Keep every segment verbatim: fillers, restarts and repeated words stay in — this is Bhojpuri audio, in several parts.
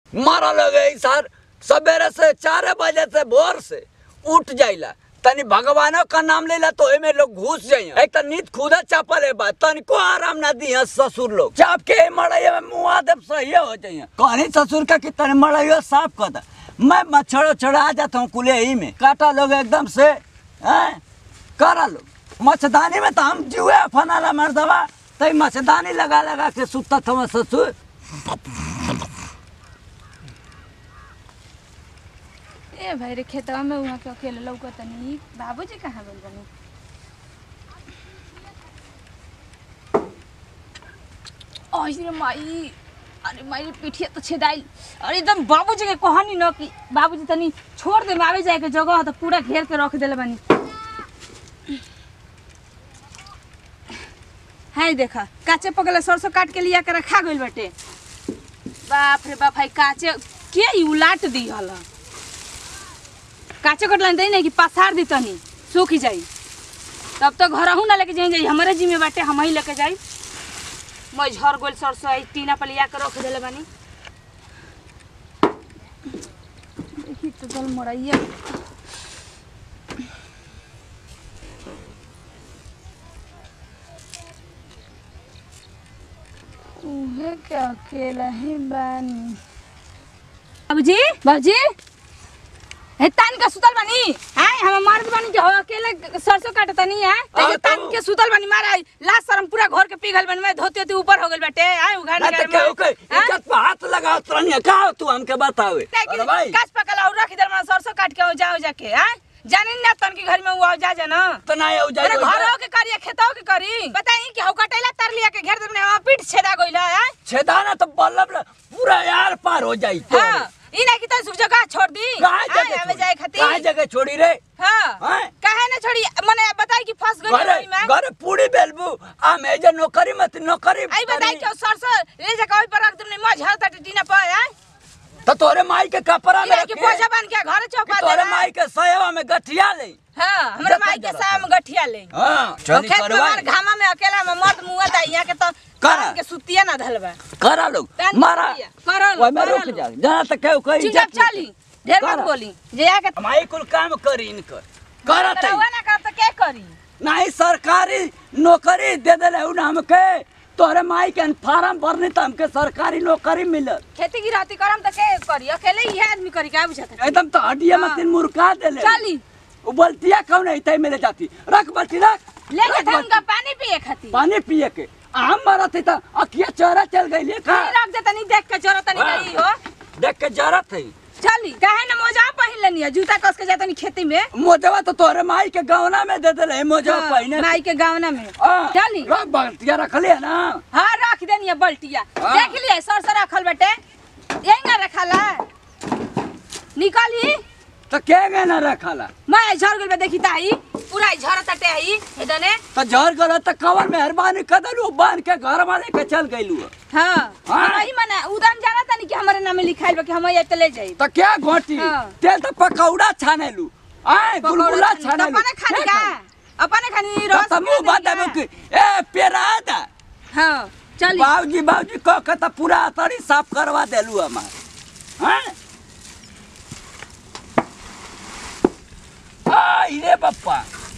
मारा लगे सर सवेरे से चार बजे से भोर से उठ जाइला तनी भगवानों का नाम लेला तो एमे लोग घुस जाइए एक तो नींद खुदा चापल है बात तनी को आराम ना दी है ससुर लोग चाप के मड़ाई में मुआ देव सही हो जाइए कहानी ससुर का कितने मड़ाई साफ कर दा मैं मच्छर चढ़ा जाता हूँ कुले ही में काटा लोग एकदम से हैं करा लोग मच्छरदानी में तो हम जुए फनाला मर दवा तई मच्छरदानी लगा लगा के सुता था ससुर। ए भाई रे खेतवा में वहाँ के अकेले लौकत नहीं बाबूजी कहाँ गइल बनी ओए माई अरे माई पीठिया तो छेदाइल अरे एकदम बाबूजी के कहानी न कि बाबूजी तनी छोड़ दे आवे जाए के जगह तो पूरा घेर के रख देले बनी हाय देखा काचे पकले सरसों काट के लिया के रखा गइल बाटे बाप रे बाप भाई काचे के उलाट दी हला काचे कटला दे नहीं कि पसार दी तनी सूख जाई तब तो घर हूं ना लेके जाई जाई हमारे जिम्मे बाटे हम ही लेके जाई मैं झर गोल सरसों आई टीना पर लिया के रख देले बानी देखी तो दल मड़ाइया उहे क्या अकेला ही बानी बाबूजी बाबूजी हे तान के सुतल बानी हैं हम मारत बानी के हो अकेले सरसों काटत नहीं है ते तान के सुतल बानी मारा लाश शर्म पूरा घर के पिघल बन में धोती होती ऊपर हो गेल बेटे आय उघाड़ के के ओके इज्जत पे हाथ लगाओ तरनिया का तू हमके बतावे अरे भाई काच पकला और रख दे सरसों काट के जाओ जाके हैं जाने ना तन के घर में वो जा जा ना तो ना हो जाए घर हो के करिए खेतों के करी बताई कि हौ कटैला तर लिया के घेर दे पीठ छेदा गइला है छेदाना तो बल्लभ पूरा यार पार हो जाई तो हां ई नहीं कि त सुख जगह छोड़ दी आवे जाए खातिर काहे जगह छोड़ी रे हां काहे ना छोड़ी माने बताई कि फंस गई में घर पूरी बेलबू आ मैं जे नौकरी मत नौकरी आई बताई कि सरसों ले जा कोई पर रख दे मज हर टीना पर है तो तोरे माई के कपड़ा में के बोझा बन के घर चौपा दे तोरे माई के सयवा में गठिया ले हां हमरे माई के सयवा में गठिया ले हां चली करवा घामा में अकेला में मर्द मुआ दा यहां के तो कान के सुतिया ना धलबा करा लोग मारा करा ओए में रुक जा जहां तक केहू कही चुपचाप चली ढेर मत बोली जे आके माई कुल काम करी इनकर करत है ना कर त के करी नहीं सरकारी नौकरी दे देले उ हमके तोरे माई के फार्म भरनी त हमके सरकारी नौकरी मिलत खेती की राती करम त के करी अकेले ही आदमी करी का बुझत एकदम तो हड्डिया मत मुर्गा देले चली उ बल्टिया कौन है तई मिले जाती रख बल्टी रख लेके धंगा पानी पिए खाती पानी पिए के हम मरत है त अखिया चोरा चल गइले का रख दे तनी देख के चोरा तनी गई हो देख के जरूरत है चली काहे न मोजा पहिन लेनी है जूता कस के जाता नहीं खेती में मोजवा तो तोरे माई के गवना में दे देले मोजवा पहिने माई के गवना में चली रख बल्टिया रख ले ना हां रख देनी है बल्टिया देख लिए सर सर रखल बेटे यहीं रखला निकाली तो के गना रखला मैं झर गेल देखी ताई पूरा झर तटे आई इदने तो झर गल त कवर मेहरबानी कदलू बांध के घर वाले के चल गइलू हां नहीं माने उदम जाना तनी कि हमरे नाम लिखाइल बा कि हम ये चले जाई तो क्या घोटी तेल तो पकौड़ा छानेलू आए गुलगुला छानेलू अपने खानी का अपने खानी रस तमु बताबो कि ए पेरादा हां चली बाबूजी बाबूजी को के त पूरा तड़ी साफ करवा देलू हमार हां आई रे पप्पा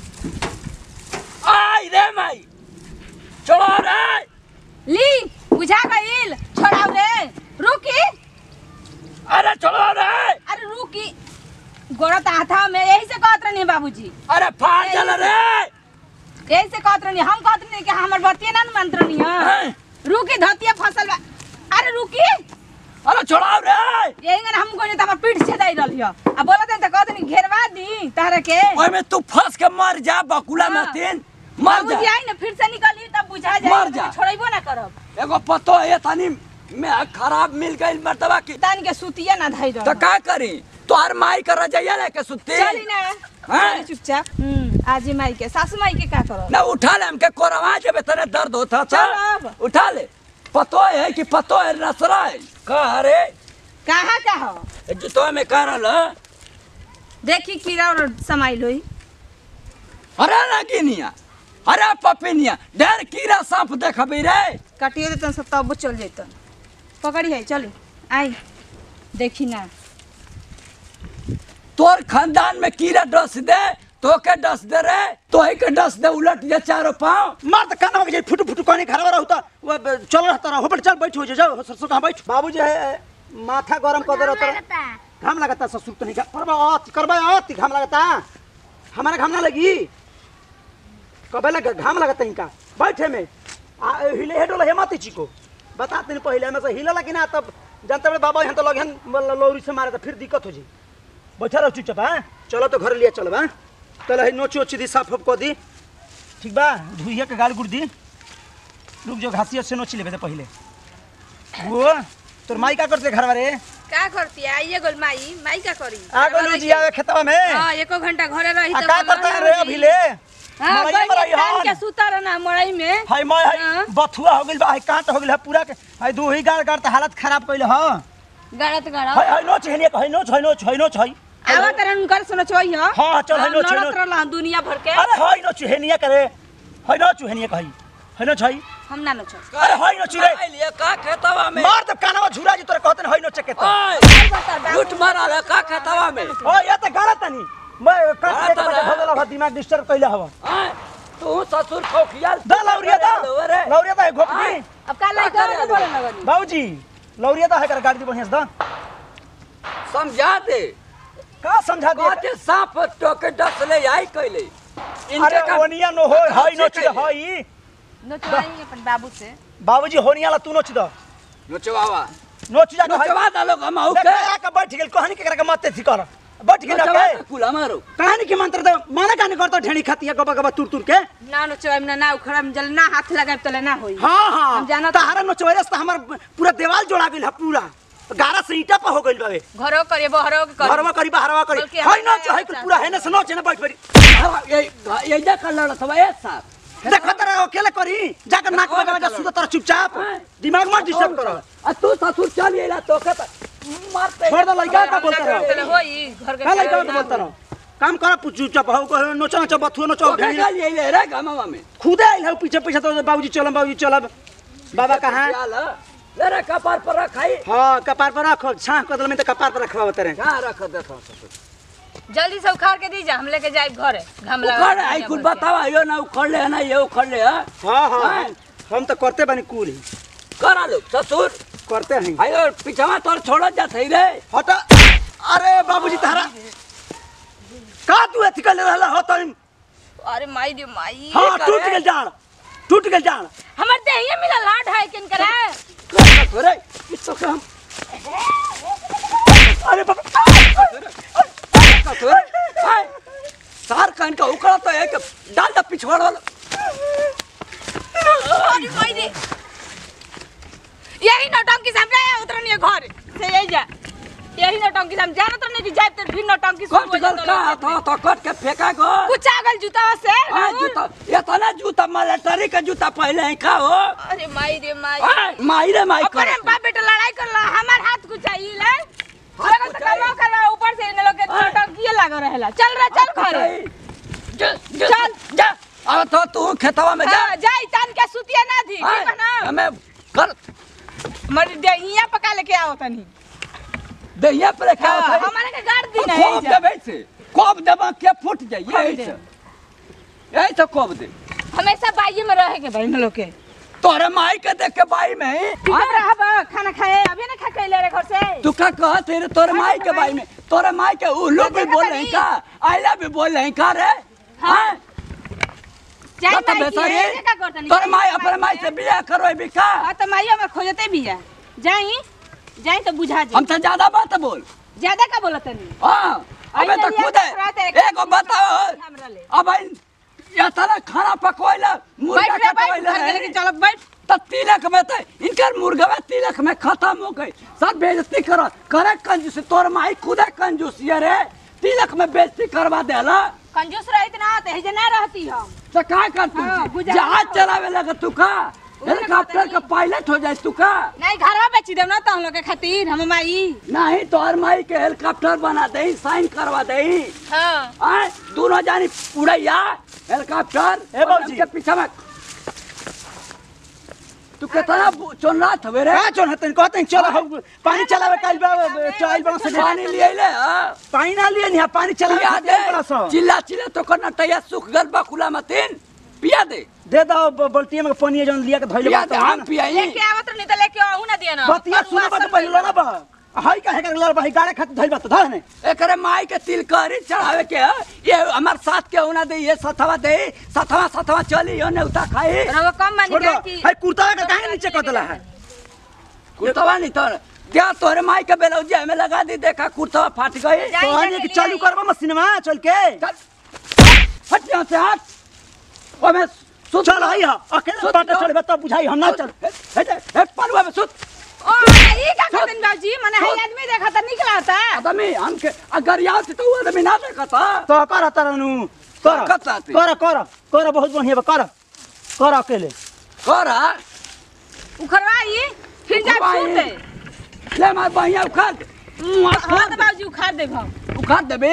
आई रे माई छोड़ो रे ली बुझा गइल छोड़ाओ रे रुकी अरे छोड़ो रे अरे रुकी गोड़त हाथा में यही से कहत रहनी बाबूजी अरे फाड़ चल रे यही से कहत रहनी हम कहत नहीं कि हमर बतिया ना मंत्रनी है रुकी धतिया फसल अरे रुकी अरे छोड़ाओ रे यही ना हम कोने त पीठ से दाई रहलियो आ बोलत त कहत नहीं घेरवा दी तारे के ओए में तू फंस के मर जा बकुला में तीन मर जा बाबूजी आई ना फिर से निकली तब बुझा जाए मर जा छोड़ैबो ना करब एगो पतो है तनी में खराब मिल गइल मर्तबा की तान के सुतिया ना धाई तो का करी तोहर माई कर रजैया लेके सुती चली ना हां चुपचाप हम आजी माई के सासू माई के का करो ना उठा ले हमके कोरवा जब तने दर्द होता था उठा ले पतो है कि पतो है नसरा है का रे कहां का हो जुतो में करल देखी कीड़ा और समाइल होई अरे लगिनिया अरे पपिनिया ढेर कीड़ा सांप देखबी रे काटियो देतन सब तब चल जैतन पकड़ी है चली आई देखी ना तोर खानदान में कीड़ा डस दे तो के डस दे रे तो ही के डस दे उलट जा चारों पांव मार त कान में फुट फुट कोनी घरवा रहू त वो चल रहता रहो पर चल बैठ हो जाओ सरसों कहां बैठ बाबूजी है माथा गरम कर दे रहता घाम लगता ससुर तो नहीं करबा अति करबा अति घाम लगता हमारा घाम ना लगी कबे लग घाम लगता इनका बैठे में आ, हिले हेडो ले मत चिको बता दिन पहले में से हिलला कि ना तब जानते बड़े बाबा यहां तो लगन लौरी से मारे तो फिर दिक्कत हो जी बैठा रहो चुपचाप हां चलो तो घर लिया चलो हां चल है नोची ओची दी साफ कर दी ठीक बा धुइया के गाल गुड़ दी रुक जो घासियत से नोची लेबे पहले वो तोर माई का करते घर वाले का करती है आइए गोल माई माई का करी आ गोलू जी आवे खेतवा में हां एको घंटा घरे रही आ तो का करता रे अभी ले हां मड़ई मड़ई टाइम के हां सुता रहना मड़ई में हाय मैं हाय हाँ। बथुआ हो गेल बा हाय काट हो गेल है पूरा के हाय दू ही गाड़ गाड़ त हालत खराब कइले हां गड़त गड़ा हाय हाय नोच हेने हाय नोच हाय नोच हाय नोच हाय आवा तरन उनकर सुनो छोई हां हां चल हाय नोच नोच रहला दुनिया भर के अरे हाय नोच हेनिया करे हाय नोच हेनिया कही हाय नोच हाय हम ना नोच अरे हाय नोच रे लिए का खेतवा में मार त कानवा झुरा जी तोरे कहतन हाय नोच के त ओए लूट मारा ले का खेतवा में ओ ये त गलत नहीं मैं काट के बजा भगला भा दिमाग डिस्टर्ब कइले हवा हां तू ससुर खोखियाल दा लौरिया दा लौरिया दा घोपनी अब का लाई कर बोले लगनी बाबूजी लौरिया दा है कर गाड़ी दी बढ़िया से दा समझा दे का समझा दे काटे सांप टोके डस ले आई कइले अरे ओनिया नो हो हाय नोच रे हाय नोचवाई अपन बाबू से बाबूजी होनिया ला तू नोच द नोचवावा नोच जा के नोचवा दा लोग हम के के का बैठ गेल कहानी के कर मत थी कर बैठ गेल नोचवा के कुला मारो कहानी के मंत्र दे माने कहानी करतो ढेणी खाती है गबा गबा तुर तुर के ना नोचवाई ना ना उखड़ा में जल ना हाथ लगाए तले ना होई हां हां हम जाना तहारा नोचवारे से हमर पूरा देवाल जोड़ा गेल है पूरा गारा से ईटा पर हो गइल बावे घरो करे बहरो करे घरवा करी बाहरवा करी बल्कि हाय हमरा नोच हाय कुल पूरा है ना से नोच ना बैठ बैठ ये ये जा कर लड़ सब एक साथ देखो तेरा अकेले करी जाकर नाक में बजा सुत तर चुपचाप दिमाग मत डिस्टर्ब करो आ तू ससुर चल येला तो के मारते छोड़ दो लड़का का बोलता तले रहो होई घर के का लड़का का बोलता रहो काम करा पूछ चुपचाप हो को नोचा नोचा बथुआ नोचा तो के ये ले रे गमवा में खुदे आइल है पीछे पीछे तो बाबूजी चलो बाबूजी चलो बाबा कहां चल ले रे कपार पर रखाई हां कपार पर रखो छाह कदल में तो कपार पर रखवा बता रहे कहां रख दे ससुर जल्दी से उखाड़ के दीजा हम लेके जाए घरे घाम लगा उखड़ आई कुल बतावा यो ना उखड़ ले ना ये उखड़ ले हां हां हां हम तो करते बनी कूल ही करा लो ससुर करते हैं आयो पिछवा तोर छोड़ जा थई रे हटा अरे बाबूजी तारा का तू एथि कर रहला हो तो अरे माई दे माई हां टूट गेल डाल टूट गेल डाल हमर देहिए मिला लाड है किन करे रे इसो के हम अरे बाबा सार कान का उखड़ा तो एक डाल द पिछवाड़ वाला अरे माई दे यही नौटंकी समझा उतरनी है घर से यही जा यही नौटंकी समझा ना तो नहीं जाए तो फिर नौटंकी कट गल का था तो कट के फेंका गो कुछ आगल जूता से हां जूता ये तो ना जूता मिलिट्री का जूता पहले ही का हो अरे माई रे माई हां माई रे माई अपने बाप बेटा लड़ाई करला हमार हाथ कुछ आई ले लगा तो कमा करला ऊपर से इन लोग के नौटंकी लगा रहेला चल रे चल घर चल जा अब तो तू खेतवा में जा जाई तान के सुतिया ना दी ठीक है ना हमें कर मर दे यहाँ पका लेके आओ तनी दहिया पर क्या होता है हमारे के गाड़ दी नहीं कोब दे वैसे कोब दबा के फूट जाए यही से यही तो कोब दे हमेशा बाई में रहे के भाई हम लोग के तोरे माई के देख के बाई में हम रहब खाना खाए अभी ना खा के ले रे घर से तू का कह तेरे तोरे माई के बाई में तोरे माई के उ लोग भी बोल रहे का आइला भी बोल रहे का रे हां जाई तो बेचारे तोरे माई अपने माई से बियाह करवे भी का हां तो माई हम खोजते भी है जाई जाई तो बुझा जा हम तो ज्यादा बात बोल ज्यादा का बोलत नहीं हां अबे तो खुद एगो बताओ अब या तारा खाना पकवाइला मुर्गा कटवाइला लेके चल बैठ त तिलक में त इनकर मुर्गा में तिलक में खत्म हो गई सब बेइज्जती कर करे कंजूस तोर माई खुद कंजूस ये रे तिलक में बेइज्जती करवा देला कंजूस रहित ना ते जे ना रहती हम तो का कर तू जहाज चलावे लगा तू का हेलीकॉप्टर का पायलट हो जाए तू का नहीं घरवा बेच देव ना तो हम लोग के खातिर हम माई नहीं तोर माई के हेलीकॉप्टर बना दे साइन करवा दे हां आ दोनों जानी उड़ैया हेलीकॉप्टर ए बाबूजी के पीछे में तू कितना चोन रात हवे रे का चोन हतन कहते चलो हम पानी चलावे काल बा चाइल बा से पानी लिए ले हां पानी ना लिए नहीं पानी चलावे पिया दे चिल्ला चिल्ला तो करना तैयार सुख गल बकुला मतीन पिया दे दे दो बाल्टी में पानी जन लिया के धइले पिया दे हम पियाई लेके आवत नहीं त लेके आऊ ना दिया ना बतिया सुनो बात पहले लड़ा बा हाई काहे कर लड़ भाई गाड़े खातिर धइल बा तो धर ने एकरे माई के तिल करी चढ़ावे के है ये हमार साथ के होना दे ये सथवा दे सथवा सथवा चली ओने उता खाई रवा कम मानी का कि हाय कुर्ता का काहे नीचे कर देला है कुर्तवा नहीं तो क्या तोरे माई के बेलौजिया में लगा दी देखा कुर्तवा फाट गई तो आने की चालू करबा मशीन में चल के हट यहां से हट ओ मैं सुत चल आई हा अकेले बात चल बता बुझाई हम ना चल हट हट पलवा में सुत ओ ये का करतन बाबूजी मने हाय आदमी देखा त निकला था आदमी हमके अगर याद से तो आदमी ना देखा था तो कर तरनु कर कर कर कर बहुत बढ़िया बा कर कर अकेले कर उखरवाई फिर जा सुते ले मार बढ़िया उखाड़ हां त बाबूजी उखाड़ दे हम उखाड़ देबे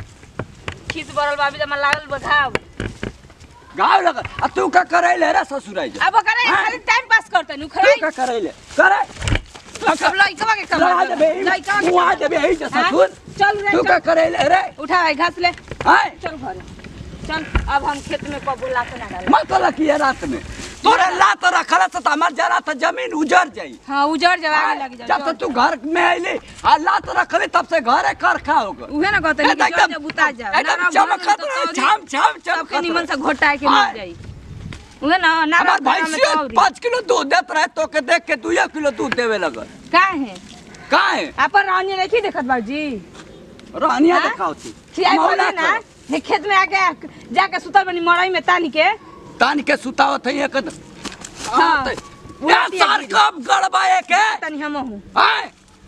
खीस बरल बाबूजी म लागल बधाव गाव लगा आ तू का करैले रे ससुराई जा अब करे खाली टाइम पास करते नु तू का करैले करे सब लइका के काम लगा देबे लइका तू आ देबे ही जा ससुर चल रे तू का करैले रे उठा भाई घास ले हाय चल घरे चल अब हम खेत में कबू लात ना डाल मत लगी रात में तोरे लात रखला त हमर जरा त जमीन उजड़ जाई हां उजड़ जवागे लग जाए जब तक तू घर में आइले आ लात रखले तब से घरे कर खा होगा उहे ना कहते नहीं कि जब बुता जा एकदम चमकत रहे छाम छाम सबके निमन से घोटा के मिल जाई उहे ना ना हमार भैंसिया पाँच किलो दूध देत रहे तो के देख के दो किलो दूध देवे लगल का है का है अपन रानी नहीं देखत बाबूजी रानिया दिखाओ थी खियाई बोले ना ये खेत में आके जाके सुतल बनी मड़ई में तानी के तान के सुतावत है एक हां या सार कब गड़बाए के तनी हम हूं हाय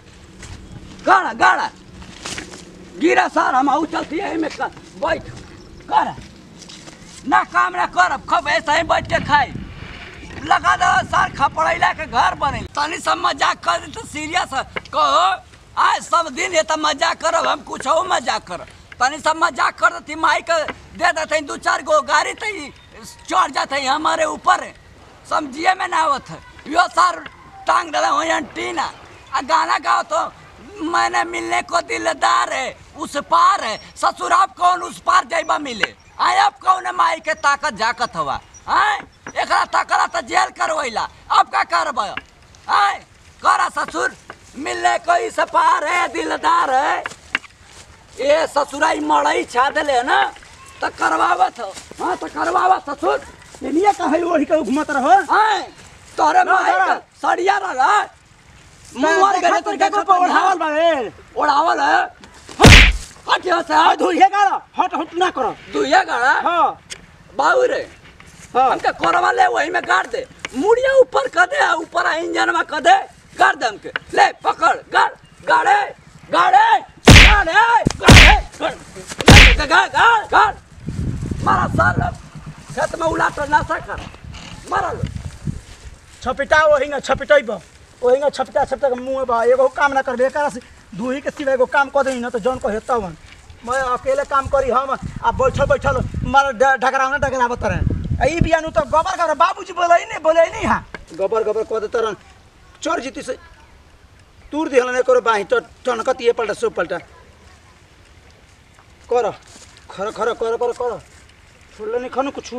गाड़ा गाड़ा गिरा सार हम आउ चलती है में कर बैठ कर ना काम ना करब खब ऐसा ही बैठ के खाई लगा दो सार खपड़ैला के घर बने तनी सब मजाक कर तो सीरियस कहो आज सब दिन ये तो मजाक करब हम कुछ हो मजाक करब तनी सब मजाक कर देती माई के दे देते दो चार गो गाड़ी तई चढ़ जाते हमारे ऊपर समझिए में ना आवत है यो सर टांग डाला हो एंटीना आ गाना गाओ तो मैंने मिलने को दिलदार है उस पार है ससुर आप कौन उस पार जाइबा मिले आय अब कौन माई के ताकत जाकत हवा आय एकरा तकरा त जेल करवैला अब का करबा आय करा ससुर मिलने को इस पार है दिलदार है ये ससुराई मड़ई छा देले ना त करवावत हो हां त करवावा ससुर ये कहे ओही के घुमत रहो हां तोरे माई का सड़िया रहा मर गए तो के को ओढ़ावल बा ए ओढ़ावल है हट यहां से आ धुइए गाड़ा हट हट ना करो तू ये गाड़ा हां बाबू रे हां हमके करवा ले वही में गाड़ दे मुड़िया ऊपर कर दे ऊपर इंजन में कर दे गाड़ दे हमके ले पकड़ गाड़ गाड़े गाड़े गाड़े गाड़े गाड़ गाड़ गाड़ मारा साल खेत में उलाट ना सकर मारा छपिटा वही ना छपिटइब वही ना छपिटा छपिटा के मुंह बा एगो काम ना करबे एकरा से दूही के सिवा एगो काम कर देही ना तो जौन को हेता वन मैं अकेले काम करी हम आ बैठल बैठल मार ढकरा ना ढकरावत रहे ई बियानु तो गोबर कर बाबूजी बोलै नहीं बोलै नहीं हां गोबर गोबर कह देत रन चोर जीती से तूर दिहल ने करो बाही तो टनकत ये पलटा सो पलटा कर खर खर कर कर कर छोड़ले नहीं खानो कुछ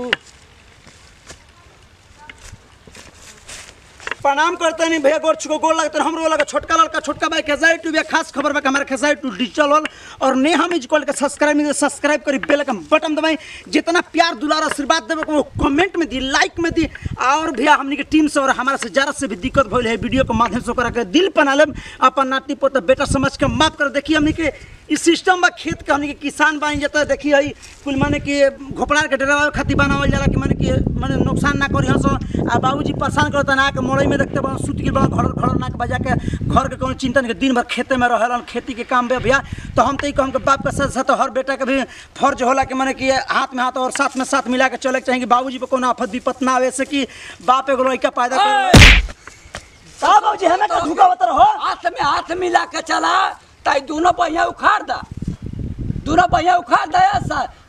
प्रणाम करते नहीं भैया गोर छुको गोर लगते हमरो लगा छोटका लड़का छोटका भाई खेसारी टू भी खास खबर बा हमारे खेसारी टू डिजिटल वाल और ने हम इज कॉल के सब्सक्राइब में सब्सक्राइब करी बेल का बटन दबाई जितना प्यार दुलार आशीर्वाद देवे वो कमेंट में दी लाइक में दी और भैया हमनी के टीम से और हमारा से जरा से भी दिक्कत भइल है वीडियो के माध्यम से करा के दिल बना लेम अपन नाती पोता बेटा समझ के माफ कर देखिए हमनी के इस सिस्टम बा खेत के हमनी के किसान बन जाता देखिए हई कुल माने कि घोपड़ा के डरावे खातिर बनावल जाला कि माने कि माने नुकसान ना करी हस आ बाबूजी परेशान करता ना के मोड़ई में देखते बा सुत गिर बा घर घर ना के बजा के घर के कोनो चिंता नहीं दिन भर खेते में रहलन खेती के काम बे भैया तो हम तो ई कहम के बाप के साथ साथ हर बेटा के भी फर्ज होला कि माने कि हाथ में हाथ और साथ में साथ मिला के चले के चाहिए बाबूजी पे कोनो आफत विपत ना आवे से कि बाप एगो लइका पैदा कर बाबूजी हमें तो धुकावत रहो हाथ में हाथ मिला के चला ताई दोनों पहिया उखाड़ दा दोनों पहिया उखाड़ दे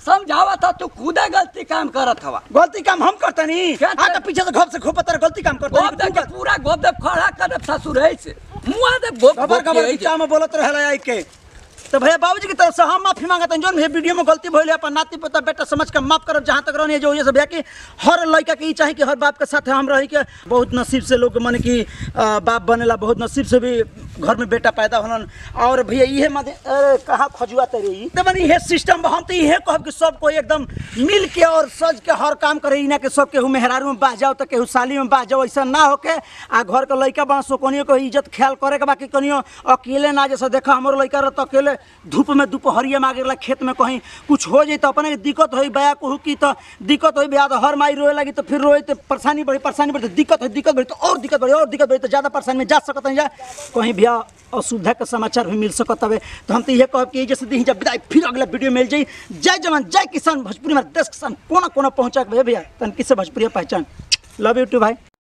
समझावा था तू खुदा गलती काम करत हवा गलती काम हम करता नहीं क्या आके पीछे से घोप से घोप तर गलती काम करता गोप दे के पूरा गोप दे खड़ा कर दे ससुर है से मुआ दे गोप खबर गोप खबर है क्या में बोलत रहला आई के तो भैया बाबूजी की तरफ से हम माफी मांगत जोन भी वीडियो में गलती भइले अपन नाती पोता बेटा समझ के माफ करब जहां तक रहनी जो ये सब है कि हर लड़का के ई चाहे कि हर बाप के साथ हम रही के बहुत नसीब से लोग माने कि अ, बाप बनेला बहुत नसीब से भी घर में बेटा पैदा होलन और भैया इहे माने अरे कहां खजुआ तेरे ई तो माने इहे सिस्टम हम तो इहे कहब कि सब कोई एकदम मिल के और सज के हर काम करे इना के सब केहू मेहरारू में बाज जाओ तो केहू साली में बाज जाओ ऐसा ना होके आ घर के लड़का बना सो कोनियो को इज्जत ख्याल करे के बाकी कोनियो अकेले ना जैसे देखा हमर लड़का रह तो अकेले धूप में दोपहरिया में आगे खेत में कहीं कुछ हो जाए तो अपने के दिक्कत हो बया कहू की तो दिक्कत हो बया तो हर माई रोए लगी तो फिर रोए तो परेशानी बढ़ी परेशानी बढ़ी तो दिक्कत हो दिक्कत बढ़ी तो और दिक्कत बढ़ी और दिक्कत बढ़ी तो ज़्यादा परेशानी में जा सकते हैं जा कहीं भैया असुविधा के समाचार भी मिल सकता है तो हम तो ये कहब कि जैसे दी जब विदाई फिर अगला वीडियो मिल जाए जय जवान जय किसान भोजपुरी में देश किसान कोना कोना पहुँचा भैया भैया तन किसे भोजपुरी पहचान लव यू टू भाई।